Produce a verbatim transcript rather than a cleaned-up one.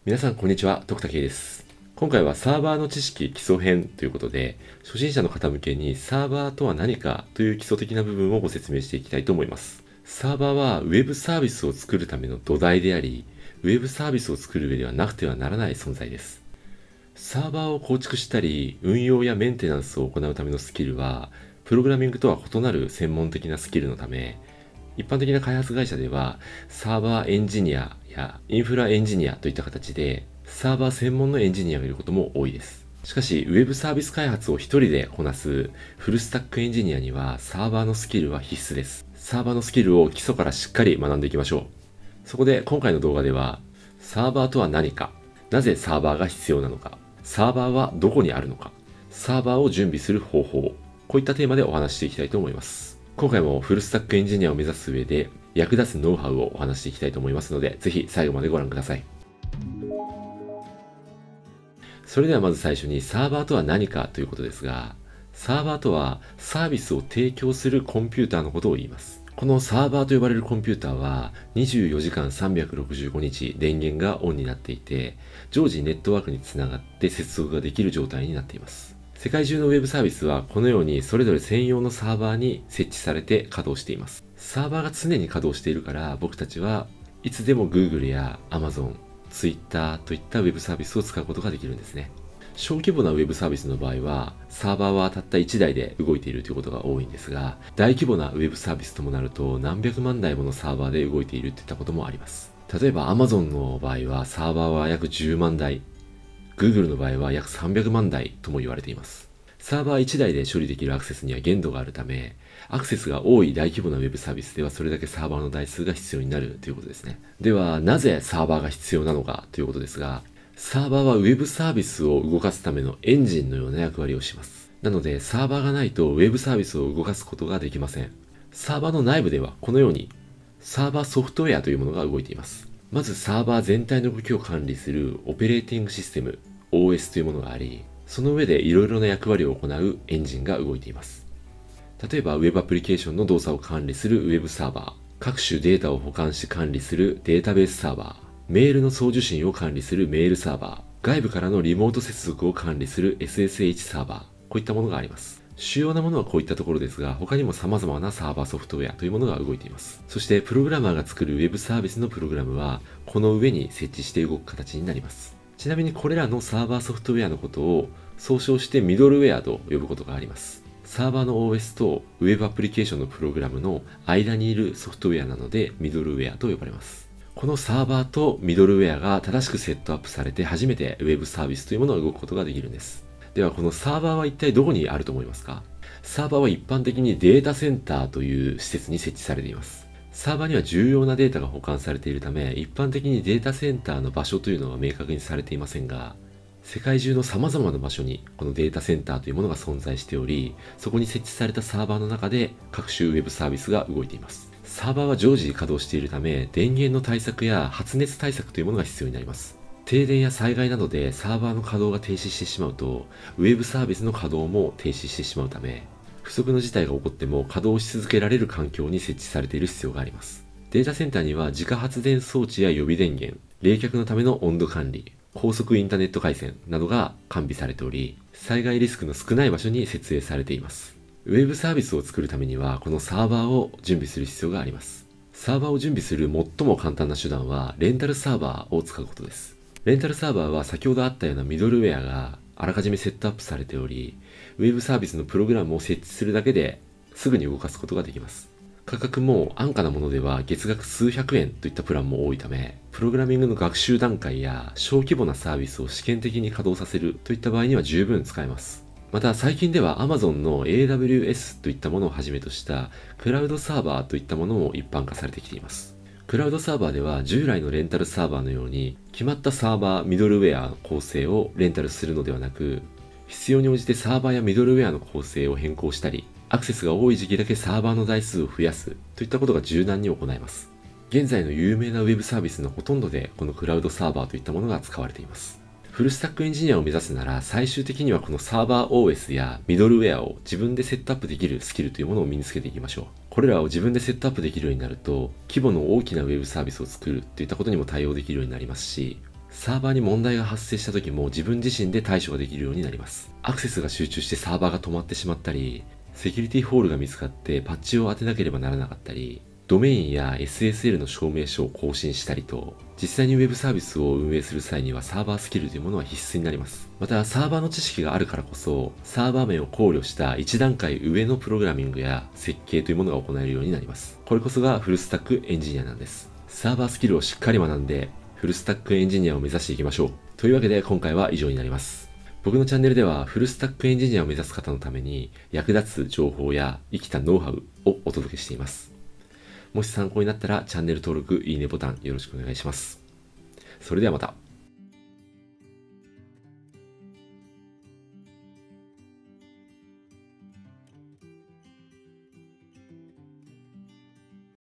皆さんこんにちは、徳田圭です。今回はサーバーの知識基礎編ということで、初心者の方向けにサーバーとは何かという基礎的な部分をご説明していきたいと思います。サーバーはウェブサービスを作るための土台であり、ウェブサービスを作る上ではなくてはならない存在です。サーバーを構築したり、運用やメンテナンスを行うためのスキルは、プログラミングとは異なる専門的なスキルのため、一般的な開発会社では、サーバーエンジニアやインフラエンジニアといった形で、サーバー専門のエンジニアがいることも多いです。しかし、ウェブサービス開発を一人でこなすフルスタックエンジニアには、サーバーのスキルは必須です。サーバーのスキルを基礎からしっかり学んでいきましょう。そこで今回の動画では、サーバーとは何か、なぜサーバーが必要なのか、サーバーはどこにあるのか、サーバーを準備する方法、こういったテーマでお話していきたいと思います。今回もフルスタックエンジニアを目指す上で役立つノウハウをお話していきたいと思いますので、ぜひ最後までご覧ください。それではまず最初にサーバーとは何かということですが、サーバーとはサービスを提供するコンピューターのことを言います。このサーバーと呼ばれるコンピューターはにじゅうよじかんさんびゃくろくじゅうごにち電源がオンになっていて、常時ネットワークにつながって接続ができる状態になっています。世界中のウェブサービスはこのようにそれぞれ専用のサーバーに設置されて稼働しています。サーバーが常に稼働しているから僕たちはいつでも Google や Amazon、Twitter といったウェブサービスを使うことができるんですね。小規模なウェブサービスの場合はサーバーはたったいちだいで動いているということが多いんですが、大規模なウェブサービスともなると何百万台ものサーバーで動いているといったこともあります。例えば Amazon の場合はサーバーは約じゅうまんだい、Google の場合は約さんびゃくまんだいとも言われています。サーバーいちだいで処理できるアクセスには限度があるため、アクセスが多い大規模なウェブサービスではそれだけサーバーの台数が必要になるということですね。では、なぜサーバーが必要なのかということですが、サーバーはウェブサービスを動かすためのエンジンのような役割をします。なので、サーバーがないとウェブサービスを動かすことができません。サーバーの内部ではこのように、サーバーソフトウェアというものが動いています。まずサーバー全体の動きを管理するオペレーティングシステム、オーエス というものがあり、その上でいろいろな役割を行うエンジンが動いています。例えば、ウェブアプリケーションの動作を管理するウェブサーバー、各種データを保管し管理するデータベースサーバー、メールの送受信を管理するメールサーバー、外部からのリモート接続を管理する エスエスエイチ サーバー、こういったものがあります。主要なものはこういったところですが、他にも様々なサーバーソフトウェアというものが動いています。そして、プログラマーが作るウェブサービスのプログラムは、この上に設置して動く形になります。ちなみにこれらのサーバーソフトウェアのことを総称してミドルウェアと呼ぶことがあります。サーバーの オーエス とウェブアプリケーションのプログラムの間にいるソフトウェアなのでミドルウェアと呼ばれます。このサーバーとミドルウェアが正しくセットアップされて初めてウェブサービスというものが動くことができるんです。ではこのサーバーは一体どこにあると思いますか？サーバーは一般的にデータセンターという施設に設置されています。サーバーには重要なデータが保管されているため、一般的にデータセンターの場所というのは明確にされていませんが、世界中の様々な場所にこのデータセンターというものが存在しており、そこに設置されたサーバーの中で各種ウェブサービスが動いています。サーバーは常時稼働しているため、電源の対策や発熱対策というものが必要になります。停電や災害などでサーバーの稼働が停止してしまうと、ウェブサービスの稼働も停止してしまうため、不測の事態が起こっても稼働し続けられる環境に設置されている必要があります。データセンターには自家発電装置や予備電源、冷却のための温度管理、高速インターネット回線などが完備されており、災害リスクの少ない場所に設営されています。ウェブサービスを作るためにはこのサーバーを準備する必要があります。サーバーを準備する最も簡単な手段はレンタルサーバーを使うことです。レンタルサーバーは先ほどあったようなミドルウェアがあらかじめセットアップされており、ウェブサービスのプログラムを設置するだけですぐに動かすことができます。価格も安価なものでは月額数百円といったプランも多いため、プログラミングの学習段階や小規模なサービスを試験的に稼働させるといった場合には十分使えます。また最近では Amazon の エーダブリューエス といったものをはじめとしたクラウドサーバーといったものも一般化されてきています。クラウドサーバーでは従来のレンタルサーバーのように決まったサーバー、ミドルウェアの構成をレンタルするのではなく、必要に応じてサーバーやミドルウェアの構成を変更したり、アクセスが多い時期だけサーバーの台数を増やすといったことが柔軟に行えます。現在の有名なウェブサービスのほとんどでこのクラウドサーバーといったものが使われています。フルスタックエンジニアを目指すなら最終的にはこのサーバー オーエス やミドルウェアを自分でセットアップできるスキルというものを身につけていきましょう。これらを自分でセットアップできるようになると規模の大きなウェブサービスを作るといったことにも対応できるようになりますし、 サーバーに問題が発生した時も自分自身で対処ができるようになります。アクセスが集中してサーバーが止まってしまったり、セキュリティホールが見つかってパッチを当てなければならなかったり、ドメインや エスエスエル の証明書を更新したりと、実際にウェブサービスを運営する際にはサーバースキルというものは必須になります。また、サーバーの知識があるからこそ、サーバー面を考慮した一段階上のプログラミングや設計というものが行えるようになります。これこそがフルスタックエンジニアなんです。サーバースキルをしっかり学んで、フルスタックエンジニアを目指していきましょう。というわけで今回は以上になります。僕のチャンネルではフルスタックエンジニアを目指す方のために役立つ情報や生きたノウハウをお届けしています。もし参考になったらチャンネル登録、いいねボタンよろしくお願いします。それではまた。